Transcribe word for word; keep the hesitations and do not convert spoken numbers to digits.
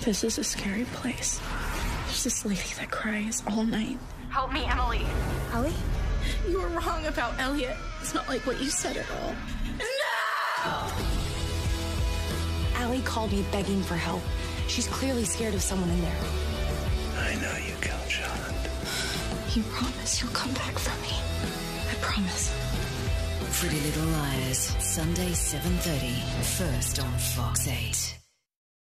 This is a scary place. There's this lady that cries all night. Help me, Emily. Ellie? You were wrong about Elliot. It's not like what you said at all. No! Allie called me begging for help. She's clearly scared of someone in there. I know you killed Charlotte. You promise you'll come back for me. I promise. Pretty Little Liars, Sunday seven thirty, first on Fox eight.